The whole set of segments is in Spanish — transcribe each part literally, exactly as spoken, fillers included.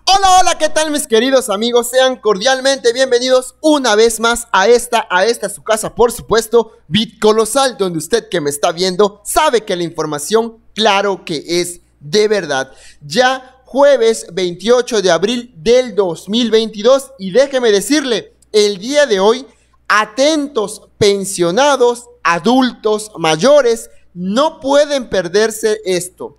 Hola, hola, ¿qué tal mis queridos amigos? Sean cordialmente bienvenidos una vez más a esta, a esta su casa, por supuesto, BitColosal, donde usted que me está viendo sabe que la información, claro que es de verdad. Ya jueves veintiocho de abril del dos mil veintidós, y déjeme decirle, el día de hoy, atentos pensionados, adultos mayores, no pueden perderse esto,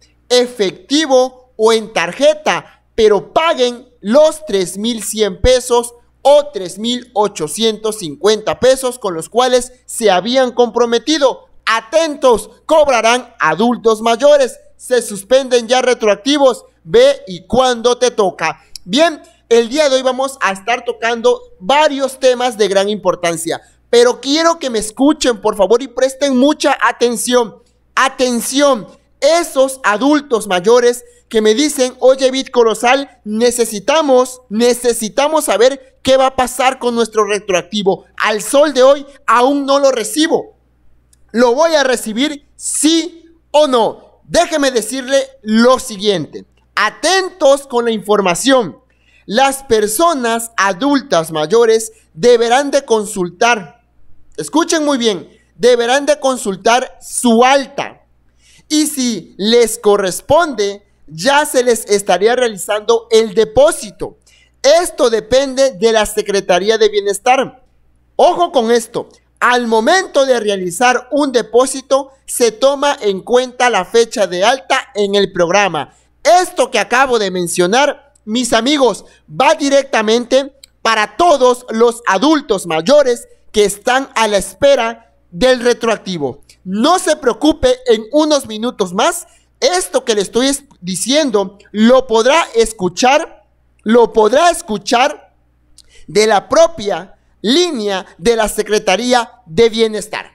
efectivo o en tarjeta, pero paguen los tres mil cien pesos o tres mil ochocientos cincuenta pesos con los cuales se habían comprometido. Atentos, cobrarán adultos mayores, se suspenden ya retroactivos, ve y cuándo te toca. Bien, el día de hoy vamos a estar tocando varios temas de gran importancia, pero quiero que me escuchen por favor y presten mucha atención. Atención, esos adultos mayores que me dicen, oye BitColosal, necesitamos, necesitamos saber qué va a pasar con nuestro retroactivo. Al sol de hoy aún no lo recibo. ¿Lo voy a recibir sí o no? Déjeme decirle lo siguiente. Atentos con la información. Las personas adultas mayores deberán de consultar, escuchen muy bien, deberán de consultar su alta. Y si les corresponde, ya se les estaría realizando el depósito. Esto depende de la Secretaría de Bienestar. Ojo con esto, al momento de realizar un depósito, se toma en cuenta la fecha de alta en el programa. Esto que acabo de mencionar, mis amigos, va directamente para todos los adultos mayores que están a la espera del retroactivo. No se preocupe, en unos minutos más, esto que le estoy diciendo lo podrá escuchar, lo podrá escuchar de la propia línea de la Secretaría de Bienestar.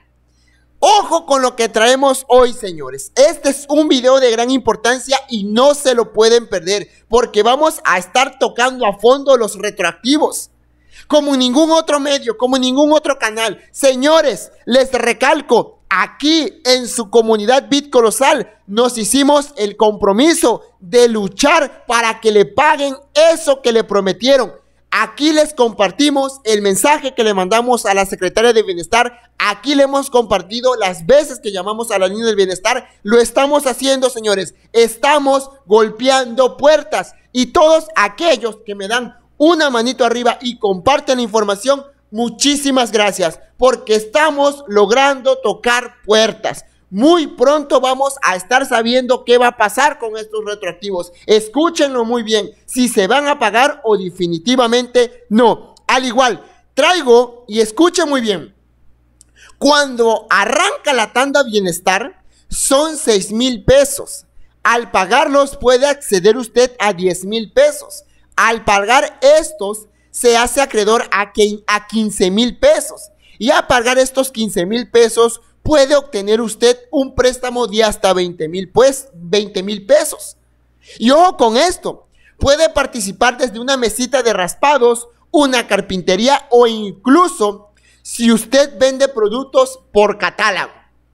Ojo con lo que traemos hoy, señores. Este es un video de gran importancia y no se lo pueden perder, porque vamos a estar tocando a fondo los retroactivos. Como ningún otro medio, como ningún otro canal. Señores, les recalco, aquí en su comunidad BitColosal nos hicimos el compromiso de luchar para que le paguen eso que le prometieron. Aquí les compartimos el mensaje que le mandamos a la Secretaria de Bienestar. Aquí le hemos compartido las veces que llamamos a la línea del bienestar. Lo estamos haciendo, señores. Estamos golpeando puertas. Y todos aquellos que me dan una manito arriba y comparten la información, muchísimas gracias, porque estamos logrando tocar puertas. Muy pronto vamos a estar sabiendo qué va a pasar con estos retroactivos. Escúchenlo muy bien, si se van a pagar o definitivamente no. Al igual, traigo, y escuchen muy bien, cuando arranca la tanda bienestar, son seis mil pesos. Al pagarlos puede acceder usted a diez mil pesos. Al pagar estos, se hace acreedor a, que, a quince mil pesos. Y a pagar estos quince mil pesos, puede obtener usted un préstamo de hasta veinte mil pues, veinte mil pesos. Y ojo con esto, puede participar desde una mesita de raspados, una carpintería o incluso si usted vende productos por catálogo.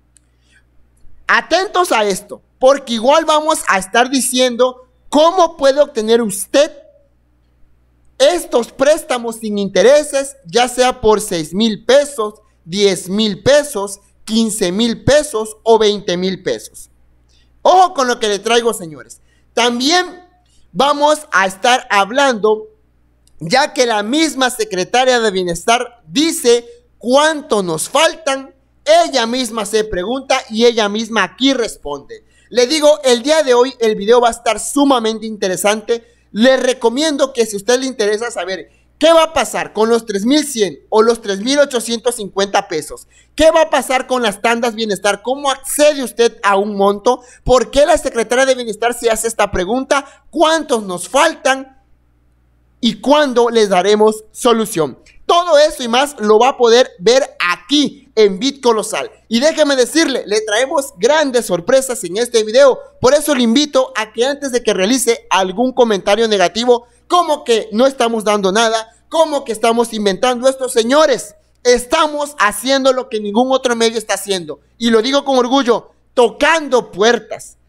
Atentos a esto, porque igual vamos a estar diciendo cómo puede obtener usted estos préstamos sin intereses, ya sea por seis mil pesos, diez mil pesos, quince mil pesos o veinte mil pesos. Ojo con lo que le traigo, señores. También vamos a estar hablando, ya que la misma Secretaria de Bienestar dice cuánto nos faltan, ella misma se pregunta y ella misma aquí responde. Le digo, el día de hoy el video va a estar sumamente interesante. Les recomiendo que si a usted le interesa saber qué va a pasar con los tres mil cien o los tres mil ochocientos cincuenta pesos, qué va a pasar con las tandas bienestar, cómo accede usted a un monto, por qué la Secretaría de Bienestar se hace esta pregunta, cuántos nos faltan y cuándo les daremos solución. Todo eso y más lo va a poder ver aquí en BitColosal. Y déjeme decirle, le traemos grandes sorpresas en este video. Por eso le invito a que antes de que realice algún comentario negativo, como que no estamos dando nada, como que estamos inventando esto, señores, estamos haciendo lo que ningún otro medio está haciendo. Y lo digo con orgullo, tocando puertas.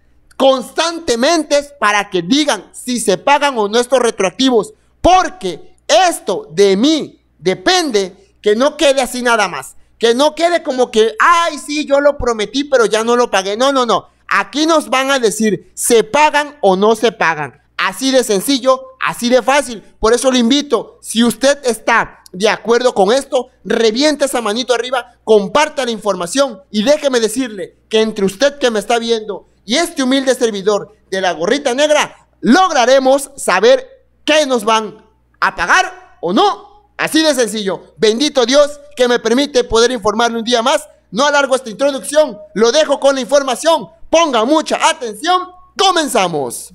constantemente para que digan si se pagan o no estos retroactivos, porque esto de mí depende, que no quede así nada más, que no quede como que, ay, sí, yo lo prometí, pero ya no lo pagué. No, no, no, aquí nos van a decir, se pagan o no se pagan, así de sencillo, así de fácil. Por eso le invito, si usted está de acuerdo con esto, reviente esa manito arriba, comparta la información y déjeme decirle que entre usted que me está viendo y este humilde servidor de la gorrita negra, lograremos saber qué nos van a pagar o no. Así de sencillo. Bendito Dios que me permite poder informarle un día más. No alargo esta introducción, lo dejo con la información. Ponga mucha atención, comenzamos.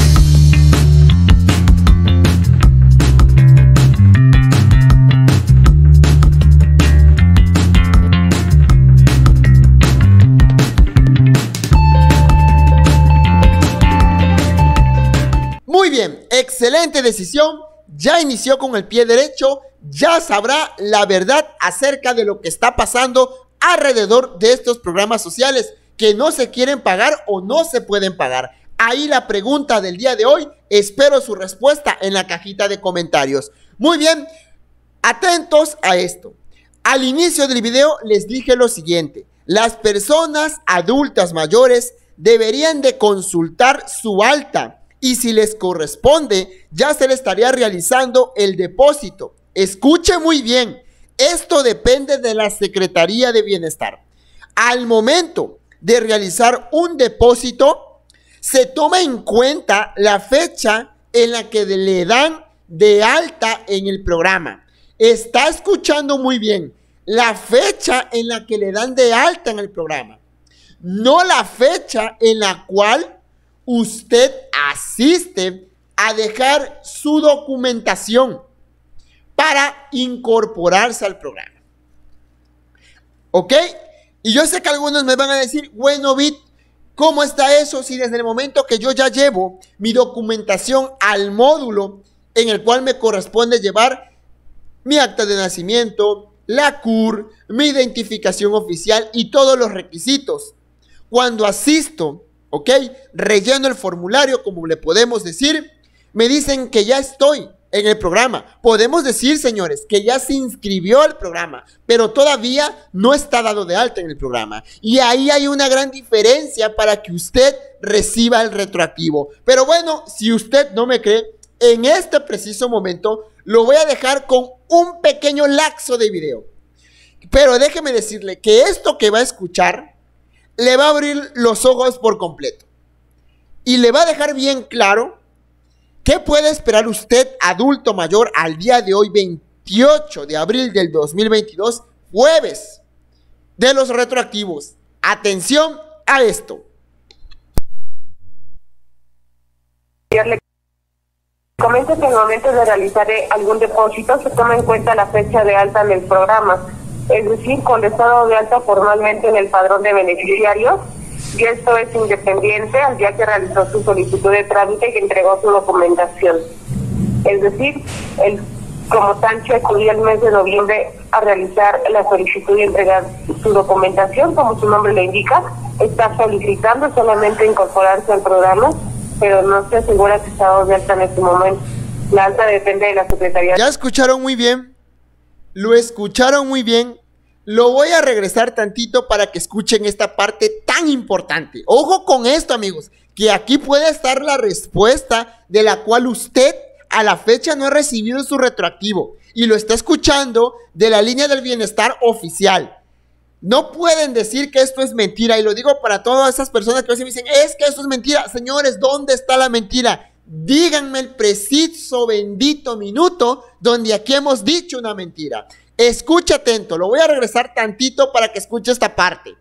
Muy bien, excelente decisión, ya inició con el pie derecho, ya sabrá la verdad acerca de lo que está pasando alrededor de estos programas sociales que no se quieren pagar o no se pueden pagar. Ahí la pregunta del día de hoy, espero su respuesta en la cajita de comentarios. Muy bien, atentos a esto. Al inicio del video les dije lo siguiente, las personas adultas mayores deberían de consultar su alta. Y si les corresponde, ya se le estaría realizando el depósito. Escuche muy bien, esto depende de la Secretaría de Bienestar. Al momento de realizar un depósito, se toma en cuenta la fecha en la que le dan de alta en el programa. Está escuchando muy bien, la fecha en la que le dan de alta en el programa, no la fecha en la cual usted asiste a dejar su documentación para incorporarse al programa. ¿Ok? Y yo sé que algunos me van a decir, bueno, Bit, ¿cómo está eso si desde el momento que yo ya llevo mi documentación al módulo en el cual me corresponde llevar mi acta de nacimiento, la C U R, mi identificación oficial y todos los requisitos? Cuando asisto, ¿ok? Relleno el formulario, como le podemos decir, me dicen que ya estoy en el programa. Podemos decir, señores, que ya se inscribió al programa, pero todavía no está dado de alta en el programa. Y ahí hay una gran diferencia para que usted reciba el retroactivo. Pero bueno, si usted no me cree, en este preciso momento lo voy a dejar con un pequeño lapso de video. Pero déjeme decirle que esto que va a escuchar le va a abrir los ojos por completo y le va a dejar bien claro qué puede esperar usted, adulto mayor, al día de hoy, veintiocho de abril del dos mil veintidós, jueves de los retroactivos. Atención a esto. Le comento que en el momento de realizar algún depósito se toma en cuenta la fecha de alta en el programa. Es decir, con el estado de alta formalmente en el padrón de beneficiarios, y esto es independiente al día que realizó su solicitud de trámite y que entregó su documentación. Es decir, el, como Sancho acudió el mes de noviembre a realizar la solicitud y entregar su documentación, como su nombre le indica, está solicitando solamente incorporarse al programa, pero no se asegura que está de alta en este momento. La alta depende de la Secretaría. Ya escucharon muy bien. Lo escucharon muy bien. Lo voy a regresar tantito para que escuchen esta parte tan importante. Ojo con esto, amigos, que aquí puede estar la respuesta de la cual usted a la fecha no ha recibido su retroactivo y lo está escuchando de la línea del bienestar oficial. No pueden decir que esto es mentira, y lo digo para todas esas personas que a veces me dicen, es que esto es mentira. Señores, ¿dónde está la mentira? Díganme el preciso bendito minuto donde aquí hemos dicho una mentira. Escucha atento, lo voy a regresar tantito para que escuche esta parte.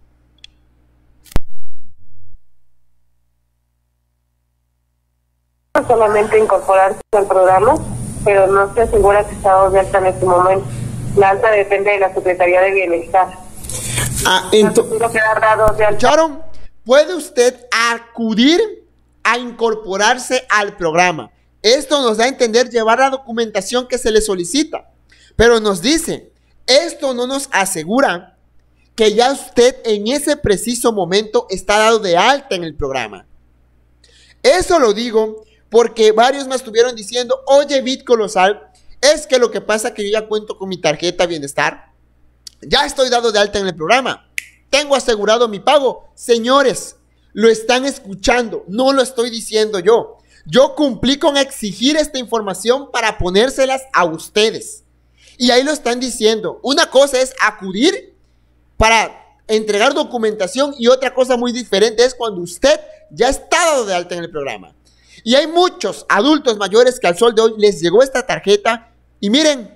Solamente incorporarse al programa, pero no se asegura que está de alta en este momento. La alta depende de la Secretaría de Bienestar. Ah, entonces, ¿escucharon? Puede usted acudir a incorporarse al programa. Esto nos da a entender llevar la documentación que se le solicita. Pero nos dice, esto no nos asegura que ya usted en ese preciso momento está dado de alta en el programa. Eso lo digo porque varios me estuvieron diciendo, oye, BitColosal, es que lo que pasa es que yo ya cuento con mi tarjeta Bienestar, ya estoy dado de alta en el programa, tengo asegurado mi pago. Señores, lo están escuchando, no lo estoy diciendo yo. Yo cumplí con exigir esta información para ponérselas a ustedes. Y ahí lo están diciendo. Una cosa es acudir para entregar documentación y otra cosa muy diferente es cuando usted ya está dado de alta en el programa. Y hay muchos adultos mayores que al sol de hoy les llegó esta tarjeta y miren,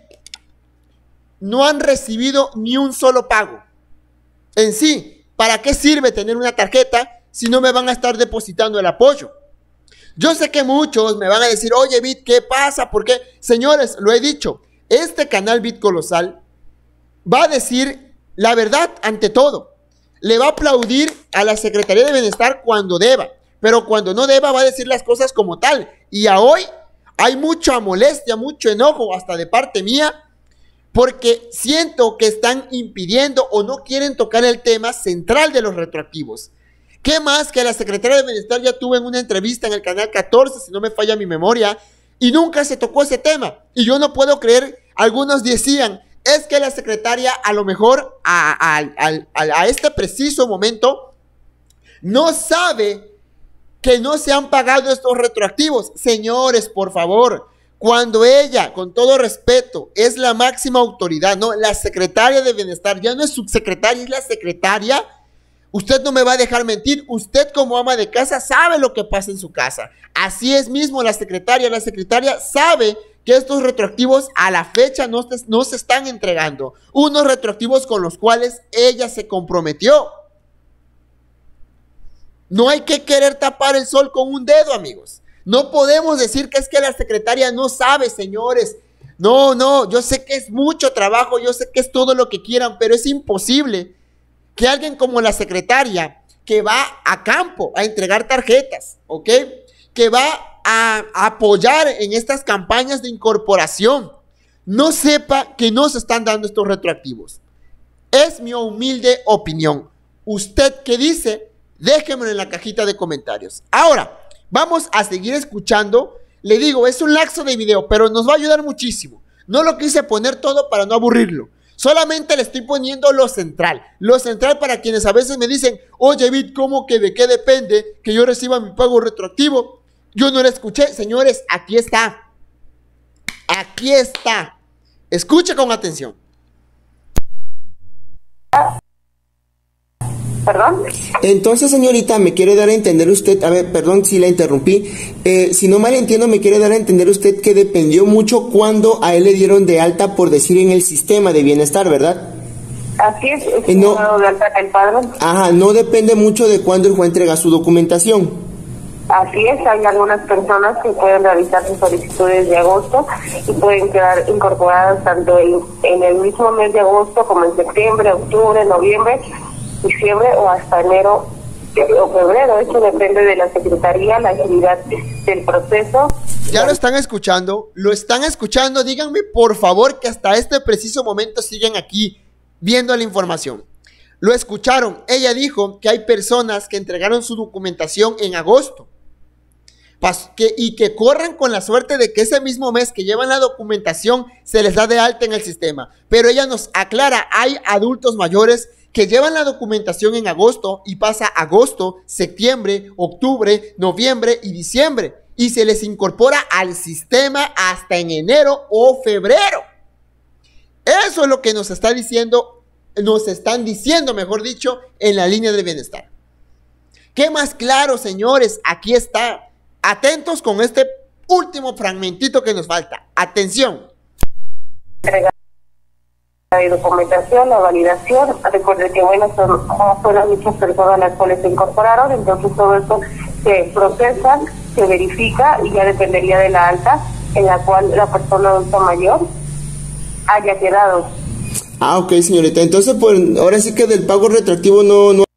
no han recibido ni un solo pago. En sí, ¿para qué sirve tener una tarjeta si no me van a estar depositando el apoyo? Yo sé que muchos me van a decir, oye, Bit, ¿qué pasa? ¿Por qué? Señores, lo he dicho, este canal BitColosal va a decir la verdad ante todo. Le va a aplaudir a la Secretaría de Bienestar cuando deba, pero cuando no deba va a decir las cosas como tal. Y a hoy hay mucha molestia, mucho enojo hasta de parte mía, porque siento que están impidiendo o no quieren tocar el tema central de los retroactivos. ¿Qué más que la Secretaría de Bienestar ya tuvo en una entrevista en el canal catorce, si no me falla mi memoria, y nunca se tocó ese tema? Y yo no puedo creer, algunos decían, es que la secretaria a lo mejor a, a, a, a, a este preciso momento no sabe que no se han pagado estos retroactivos. Señores, por favor, cuando ella, con todo respeto, es la máxima autoridad, no, la secretaria de Bienestar, ya no es subsecretaria, es la secretaria. Usted no me va a dejar mentir, usted como ama de casa sabe lo que pasa en su casa. Así es mismo la secretaria, la secretaria sabe que estos retroactivos a la fecha no, no se están entregando. Unos retroactivos con los cuales ella se comprometió. No hay que querer tapar el sol con un dedo, amigos. No podemos decir que es que la secretaria no sabe, señores. No, no, yo sé que es mucho trabajo, yo sé que es todo lo que quieran, pero es imposible que alguien como la secretaria, que va a campo a entregar tarjetas, ¿ok? Que va a, a apoyar en estas campañas de incorporación, no sepa que no se están dando estos retroactivos. Es mi humilde opinión. ¿Usted qué dice? Déjenmelo en la cajita de comentarios. Ahora, vamos a seguir escuchando. Le digo, es un lapso de video, pero nos va a ayudar muchísimo. No lo quise poner todo para no aburrirlo. Solamente le estoy poniendo lo central. Lo central para quienes a veces me dicen, oye, Bit, ¿cómo que de qué depende que yo reciba mi pago retroactivo? Yo no lo escuché. Señores, aquí está. Aquí está. Escuche con atención. ¿Perdón? Entonces, señorita, me quiere dar a entender usted, a ver, perdón si la interrumpí, eh, si no mal entiendo, me quiere dar a entender usted que dependió mucho cuando a él le dieron de alta, por decir, en el sistema de bienestar, ¿verdad? Así es, es Eh, no, de alta el padrón. Ajá, no depende mucho de cuándo el juez entrega su documentación. Así es, hay algunas personas que pueden realizar sus solicitudes de agosto y pueden quedar incorporadas tanto en, en el mismo mes de agosto como en septiembre, octubre, noviembre, diciembre o hasta enero o febrero. Eso depende de la secretaría, la agilidad del proceso. Ya lo están escuchando, lo están escuchando. Díganme por favor que hasta este preciso momento siguen aquí viendo la información. Lo escucharon. Ella dijo que hay personas que entregaron su documentación en agosto que, y que corran con la suerte de que ese mismo mes que llevan la documentación se les da de alta en el sistema. Pero ella nos aclara, hay adultos mayores que llevan la documentación en agosto y pasa agosto, septiembre, octubre, noviembre y diciembre y se les incorpora al sistema hasta en enero o febrero. Eso es lo que nos está diciendo, nos están diciendo, mejor dicho, en la línea de bienestar. ¿Qué más claro, señores? Aquí está. Atentos con este último fragmentito que nos falta. Atención. La documentación, la validación, recuerde que bueno, son, fueron muchas personas las cuales se incorporaron, entonces todo esto se procesa, se verifica y ya dependería de la alta en la cual la persona adulta mayor haya quedado. Ah, ok, señorita, entonces pues ahora sí que del pago retroactivo no... no...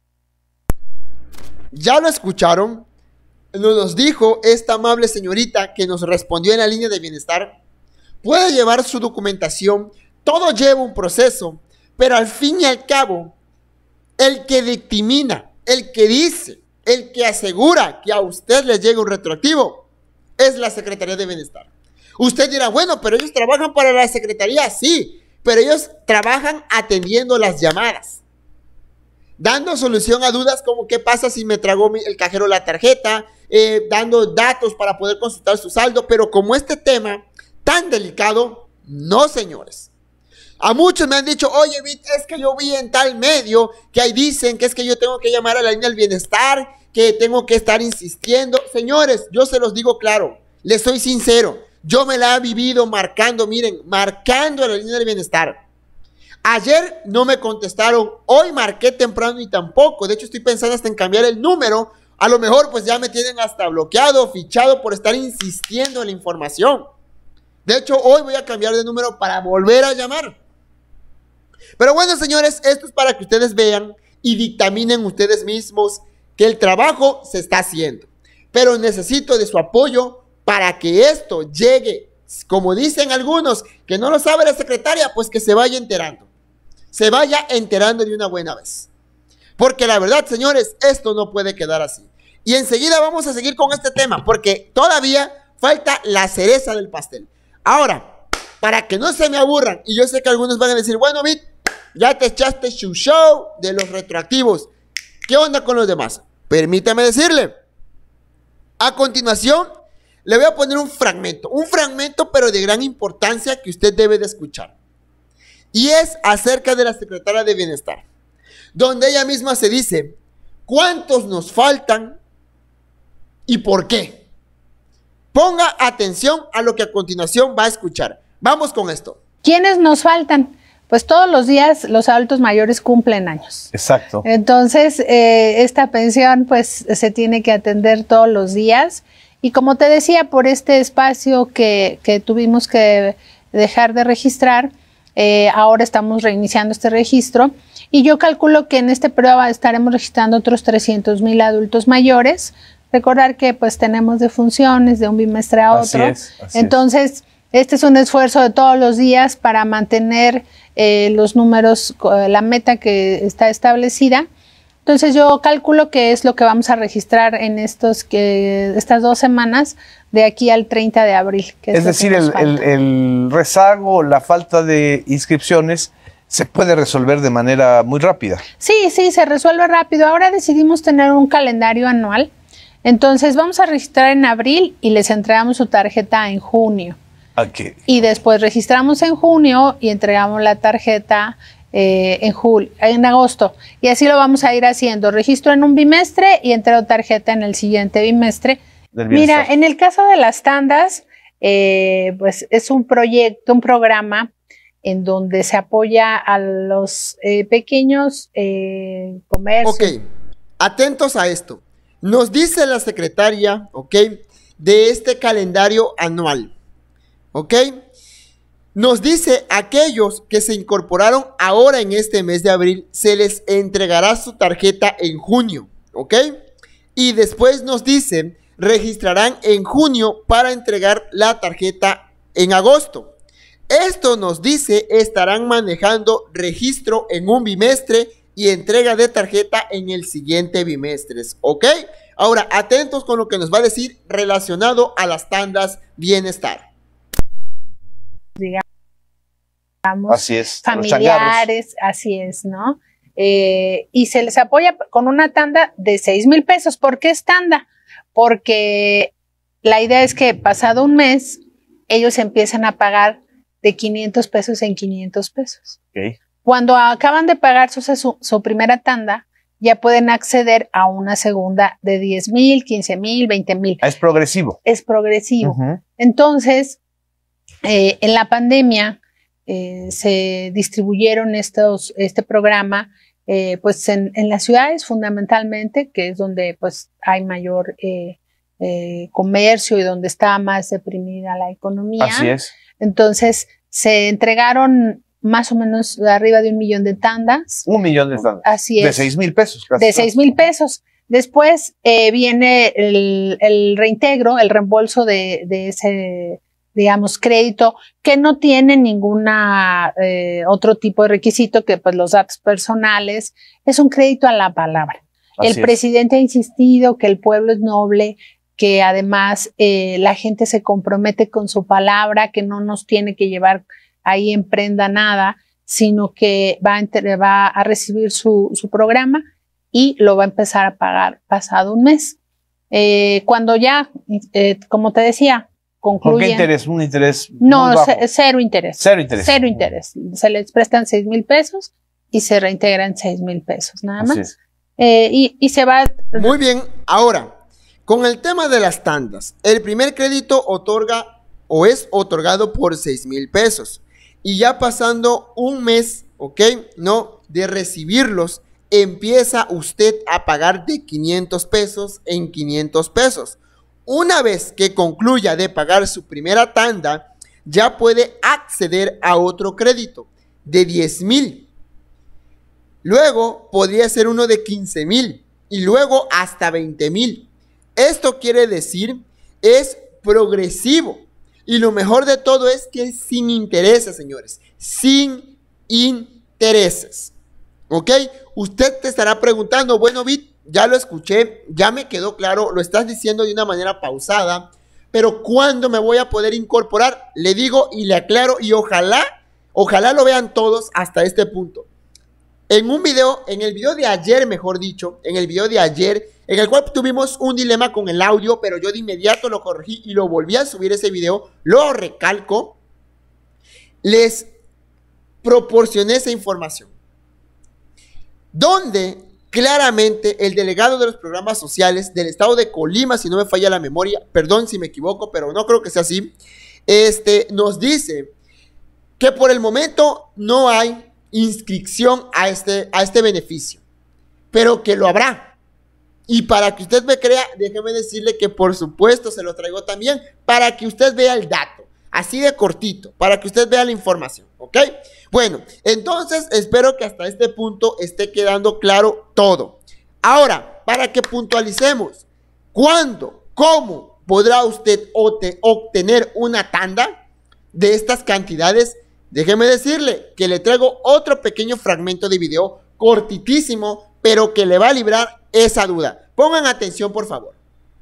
¿Ya lo escucharon? Nos dijo esta amable señorita que nos respondió en la línea de bienestar. Puede llevar su documentación. Todo lleva un proceso, Pero al fin y al cabo, el que dictamina, el que dice, el que asegura que a usted le llega un retroactivo, es la Secretaría de Bienestar. Usted dirá, bueno, pero ellos trabajan para la Secretaría, sí, pero ellos trabajan atendiendo las llamadas, dando solución a dudas como qué pasa si me tragó mi, el cajero la tarjeta, eh, dando datos para poder consultar su saldo, pero como este tema tan delicado, no, señores. A muchos me han dicho, oye, Bit, es que yo vi en tal medio que ahí dicen que es que yo tengo que llamar a la línea del bienestar, que tengo que estar insistiendo. Señores, yo se los digo claro, les soy sincero, yo me la he vivido marcando, miren, marcando a la línea del bienestar. Ayer no me contestaron, hoy marqué temprano y tampoco. De hecho, estoy pensando hasta en cambiar el número. A lo mejor pues ya me tienen hasta bloqueado, fichado por estar insistiendo en la información. De hecho, hoy voy a cambiar de número para volver a llamar. Pero bueno, señores, esto es para que ustedes vean y dictaminen ustedes mismos que el trabajo se está haciendo. Pero necesito de su apoyo para que esto llegue, como dicen algunos, que no lo sabe la secretaria, pues que se vaya enterando. Se vaya enterando de una buena vez. Porque la verdad, señores, esto no puede quedar así. Y enseguida vamos a seguir con este tema, porque todavía falta la cereza del pastel. Ahora, para que no se me aburran, y yo sé que algunos van a decir, bueno, Bit, ya te echaste su show de los retroactivos. ¿Qué onda con los demás? Permítame decirle. A continuación, le voy a poner un fragmento. Un fragmento, pero de gran importancia que usted debe de escuchar. Y es acerca de la secretaria de Bienestar, donde ella misma se dice, ¿cuántos nos faltan y por qué? Ponga atención a lo que a continuación va a escuchar. Vamos con esto. ¿Quiénes nos faltan? Pues todos los días los adultos mayores cumplen años. Exacto. Entonces, eh, esta pensión pues se tiene que atender todos los días. Y como te decía, por este espacio que, que tuvimos que dejar de registrar, eh, ahora estamos reiniciando este registro. Y yo calculo que en este periodo estaremos registrando otros trescientos mil adultos mayores. Recordar que pues tenemos defunciones de un bimestre a otro. Así es, así Entonces, es. este es un esfuerzo de todos los días para mantener eh, los números, la meta que está establecida. Entonces yo calculo que es lo que vamos a registrar en estos que estas dos semanas de aquí al treinta de abril. Que es es decir, el, el, el rezago, la falta de inscripciones se puede resolver de manera muy rápida. Sí, sí, se resuelve rápido. Ahora decidimos tener un calendario anual. Entonces vamos a registrar en abril y les entregamos su tarjeta en junio. Okay. Y después registramos en junio y entregamos la tarjeta eh, en, julio, en agosto. Y así lo vamos a ir haciendo. Registro en un bimestre y entrego tarjeta en el siguiente bimestre. Mira, en el caso de las tandas, eh, pues es un proyecto, un programa en donde se apoya a los eh, pequeños eh, comercios. Ok, atentos a esto. Nos dice la secretaria, ok, de este calendario anual. ¿Ok? Nos dice aquellos que se incorporaron ahora en este mes de abril, se les entregará su tarjeta en junio. ¿Ok? Y después nos dice, registrarán en junio para entregar la tarjeta en agosto. Esto nos dice, estarán manejando registro en un bimestre y entrega de tarjeta en el siguiente bimestre. ¿Ok? Ahora, atentos con lo que nos va a decir relacionado a las tandas bienestar. digamos, así es, familiares, así es, ¿no? Eh, y se les apoya con una tanda de seis mil pesos. ¿Por qué es tanda? Porque la idea es que pasado un mes, ellos empiezan a pagar de quinientos pesos en quinientos pesos. Okay. Cuando acaban de pagar su, su, su primera tanda, ya pueden acceder a una segunda de diez mil, quince mil, veinte mil. Es progresivo. Es progresivo. Uh-huh. Entonces, eh, en la pandemia eh, se distribuyeron estos, este programa eh, pues en, en las ciudades fundamentalmente, que es donde pues hay mayor eh, eh, comercio y donde está más deprimida la economía. Así es. Entonces, se entregaron más o menos arriba de un millón de tandas. Un millón de tandas. Así es. De seis mil pesos. Casi. De seis mil pesos. Después eh, viene el, el reintegro, el reembolso de, de, ese, digamos, crédito que no tiene ninguna eh, otro tipo de requisito que pues los datos personales. Es un crédito a la palabra. Así el es. Presidente ha insistido que el pueblo es noble, que además eh, la gente se compromete con su palabra, que no nos tiene que llevar ahí en prenda nada, sino que va a, va a recibir su, su programa y lo va a empezar a pagar pasado un mes. Eh, cuando ya, eh, como te decía, concluyen. ¿Con qué interés? ¿Un interés No, muy bajo? cero interés. Cero interés. Cero interés. Se les prestan seis mil pesos y se reintegran seis mil pesos, nada más. Eh, y, y se va. Muy bien. Ahora, con el tema de las tandas, el primer crédito otorga o es otorgado por seis mil pesos. Y ya pasando un mes, ¿ok? No, de recibirlos, empieza usted a pagar de quinientos pesos en quinientos pesos. Una vez que concluya de pagar su primera tanda, ya puede acceder a otro crédito de diez mil. Luego podría ser uno de quince mil y luego hasta veinte mil. Esto quiere decir, es progresivo. Y lo mejor de todo es que es sin intereses, señores. Sin intereses. ¿Ok? Usted te estará preguntando, bueno, Bit, ya lo escuché, ya me quedó claro, lo estás diciendo de una manera pausada, pero ¿cuándo me voy a poder incorporar? Le digo y le aclaro y ojalá, ojalá lo vean todos hasta este punto. En un video, en el video de ayer, mejor dicho, en el video de ayer, en el cual tuvimos un dilema con el audio, pero yo de inmediato lo corregí y lo volví a subir ese video, lo recalco, les proporcioné esa información, donde claramente el delegado de los programas sociales del estado de Colima, si no me falla la memoria, perdón si me equivoco, pero no creo que sea así, este, nos dice que por el momento no hay inscripción a este, a este beneficio, pero que lo habrá. Y para que usted me crea, déjeme decirle que por supuesto se lo traigo también, para que usted vea el dato, así de cortito, para que usted vea la información, ¿ok? Bueno, entonces espero que hasta este punto esté quedando claro todo. Ahora, para que puntualicemos, ¿cuándo, cómo podrá usted obtener una tanda de estas cantidades? Déjeme decirle que le traigo otro pequeño fragmento de video, cortitísimo, pero que le va a librar esa duda. Pongan atención, por favor.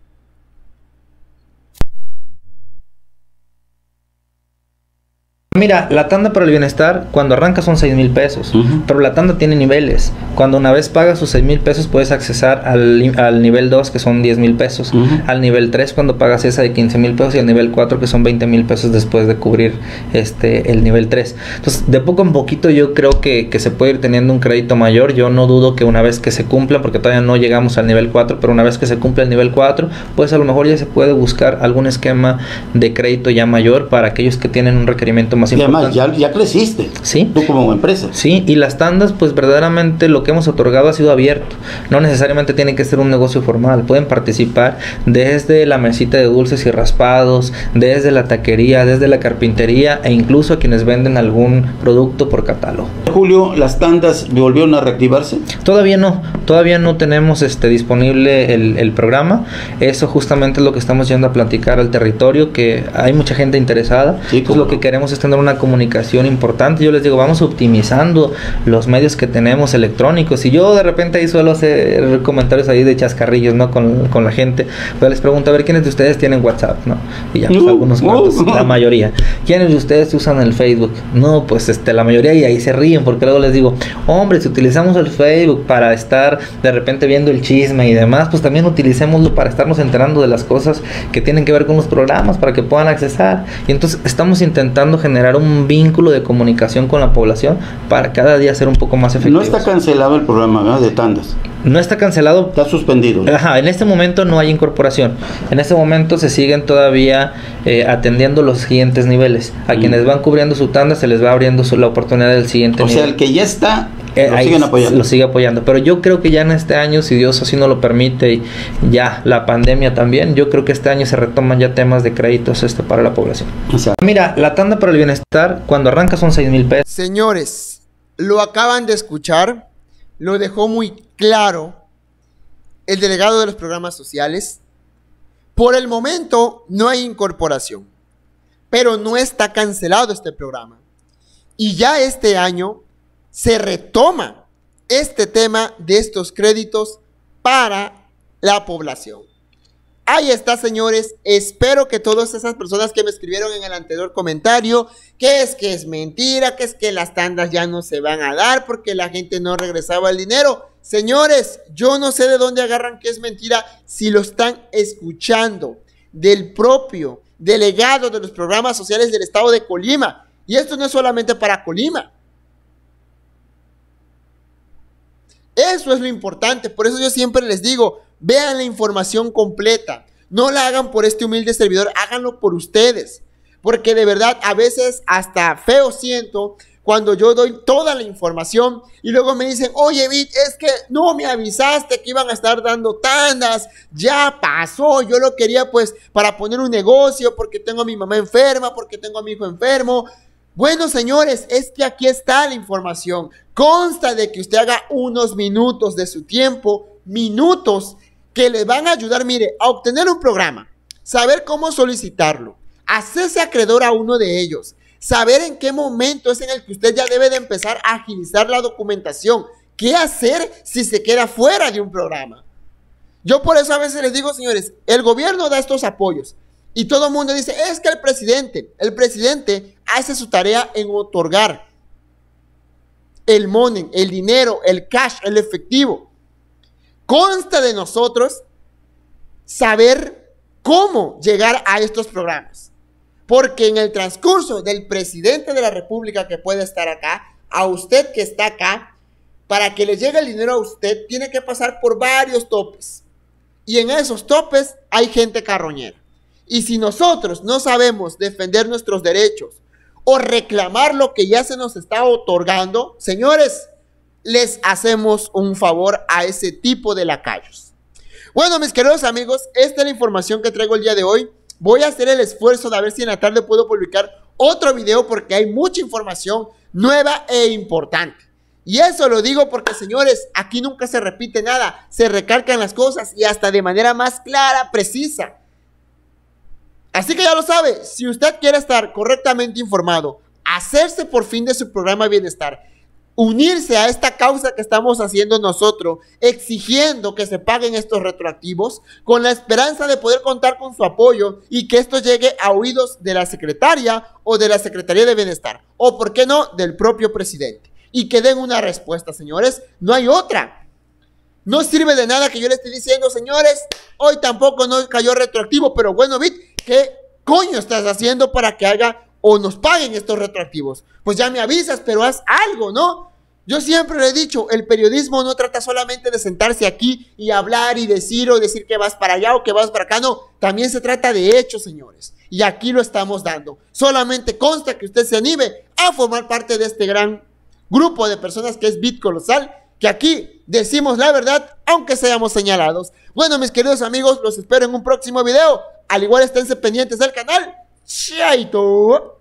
Mira, la tanda para el bienestar cuando arranca son seis mil pesos, uh-huh. pero la tanda tiene niveles. Cuando una vez pagas sus seis mil pesos puedes accesar al, al nivel dos que son diez mil pesos, uh-huh. al nivel tres cuando pagas esa de quince mil pesos y al nivel cuatro que son veinte mil pesos después de cubrir este el nivel tres. Entonces de poco en poquito yo creo que, que se puede ir teniendo un crédito mayor. Yo no dudo que una vez que se cumpla, porque todavía no llegamos al nivel cuatro, pero una vez que se cumpla el nivel cuatro, pues a lo mejor ya se puede buscar algún esquema de crédito ya mayor para aquellos que tienen un requerimiento más y además ya, ya creciste, ¿sí? Tú como empresa. Sí, y las tandas, pues verdaderamente lo que hemos otorgado ha sido abierto. No necesariamente tiene que ser un negocio formal. Pueden participar desde la mesita de dulces y raspados, desde la taquería, desde la carpintería e incluso a quienes venden algún producto por catálogo. Julio, ¿las tandas volvieron a reactivarse? Todavía no, todavía no tenemos este disponible el, el programa. Eso justamente es lo que estamos yendo a platicar al territorio, que hay mucha gente interesada. Sí, pues lo que queremos es tener una comunicación importante. Yo les digo, vamos optimizando los medios que tenemos electrónicos. Y yo de repente ahí suelo hacer comentarios ahí de chascarrillos, ¿no? Con, con la gente. Pues les pregunto, a ver, ¿quiénes de ustedes tienen WhatsApp? ¿No? Y ya, pues, uh, algunos cuantos, uh, la mayoría. ¿Quiénes de ustedes usan el Facebook? No, pues este, la mayoría, y ahí se ríen, porque luego les digo, hombre, si utilizamos el Facebook para estar de repente viendo el chisme y demás, pues también utilicémoslo para estarnos enterando de las cosas que tienen que ver con los programas, para que puedan accesar. Y entonces estamos intentando generar un vínculo de comunicación con la población para cada día ser un poco más efectivo. No está cancelado el programa, ¿verdad? De tandas. No está cancelado. Está suspendido. Ajá, en este momento no hay incorporación. En este momento se siguen todavía eh, atendiendo los siguientes niveles. A mm. quienes van cubriendo su tanda se les va abriendo su, la oportunidad del siguiente o nivel. O sea, el que ya está, eh, lo siguen apoyando. Lo sigue apoyando. Pero yo creo que ya en este año, si Dios así no lo permite, y ya la pandemia también, yo creo que este año se retoman ya temas de créditos este, para la población. O sea, mira, la tanda para el bienestar cuando arranca son seis mil pesos. Señores, lo acaban de escuchar, lo dejó muy claro el delegado de los programas sociales. Por el momento no hay incorporación, pero no está cancelado este programa. Y ya este año se retoma este tema de estos créditos para la población. Ahí está, señores. Espero que todas esas personas que me escribieron en el anterior comentario, que es que es mentira, que es que las tandas ya no se van a dar porque la gente no regresaba el dinero. Señores, yo no sé de dónde agarran que es mentira si lo están escuchando del propio delegado de los programas sociales del estado de Colima. Y esto no es solamente para Colima. Eso es lo importante. Por eso yo siempre les digo, vean la información completa. No la hagan por este humilde servidor, háganlo por ustedes. Porque de verdad, a veces hasta feo siento cuando yo doy toda la información y luego me dicen, oye, Bit, es que no me avisaste que iban a estar dando tandas. Ya pasó, yo lo quería pues para poner un negocio, porque tengo a mi mamá enferma, porque tengo a mi hijo enfermo. Bueno, señores, es que aquí está la información. Consta de que usted haga unos minutos de su tiempo, minutos que le van a ayudar, mire, a obtener un programa, saber cómo solicitarlo, hacerse acreedor a uno de ellos, saber en qué momento es en el que usted ya debe de empezar a agilizar la documentación, qué hacer si se queda fuera de un programa. Yo por eso a veces les digo, señores, el gobierno da estos apoyos y todo el mundo dice, es que el presidente, el presidente hace su tarea en otorgar el money, el dinero, el cash, el efectivo. Consta de nosotros saber cómo llegar a estos programas. Porque en el transcurso del presidente de la República que puede estar acá, a usted que está acá, para que le llegue el dinero a usted, tiene que pasar por varios topes. Y en esos topes hay gente carroñera. Y si nosotros no sabemos defender nuestros derechos o reclamar lo que ya se nos está otorgando, señores, les hacemos un favor a ese tipo de lacayos. Bueno, mis queridos amigos, esta es la información que traigo el día de hoy. Voy a hacer el esfuerzo de ver si en la tarde puedo publicar otro video porque hay mucha información nueva e importante. Y eso lo digo porque, señores, aquí nunca se repite nada, se recalcan las cosas y hasta de manera más clara, precisa. Así que ya lo sabe, si usted quiere estar correctamente informado, hacerse por fin de su programa de bienestar, unirse a esta causa que estamos haciendo nosotros, exigiendo que se paguen estos retroactivos, con la esperanza de poder contar con su apoyo y que esto llegue a oídos de la secretaria o de la Secretaría de Bienestar, o por qué no, del propio presidente, y que den una respuesta, señores, no hay otra. No sirve de nada que yo le esté diciendo, señores, hoy tampoco no cayó retroactivo, pero bueno, Bit, ¿qué coño estás haciendo para que haga o nos paguen estos retroactivos? Pues ya me avisas, pero haz algo, ¿no? Yo siempre le he dicho, el periodismo no trata solamente de sentarse aquí y hablar y decir o decir que vas para allá o que vas para acá, no, también se trata de hechos, señores, y aquí lo estamos dando. Solamente consta que usted se anime a formar parte de este gran grupo de personas que es Bit Colosal, que aquí decimos la verdad, aunque seamos señalados. Bueno, mis queridos amigos, los espero en un próximo video. Al igual, esténse pendientes del canal. ¡Chaito!